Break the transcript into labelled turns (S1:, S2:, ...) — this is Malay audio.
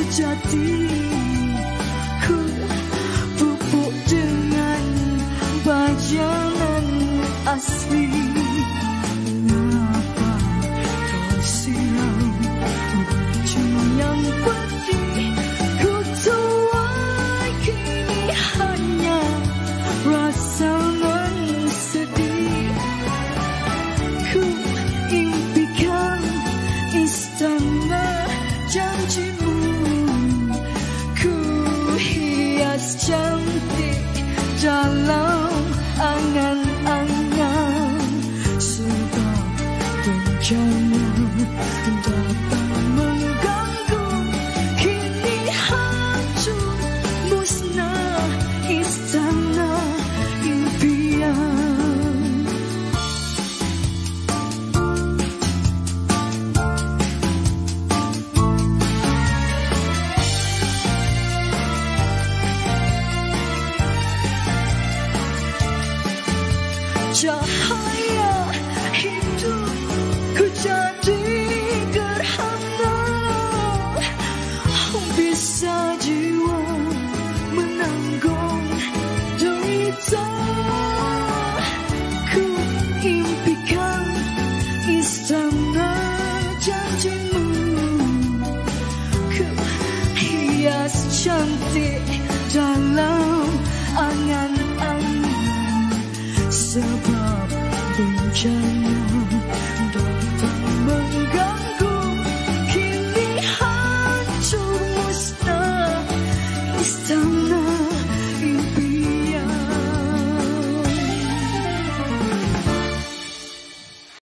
S1: sejati. Ku pupuk dengan bayangan asli. Mengapa kau siram wajah yang pedih? Ku tuai kini hanya rasa nan sedih. Ku impikan istana janjimu, ku hias cantik dalam angan-angan. Sebab bencana datang mengganggu, kini hancur musnah istana impian. Cahaya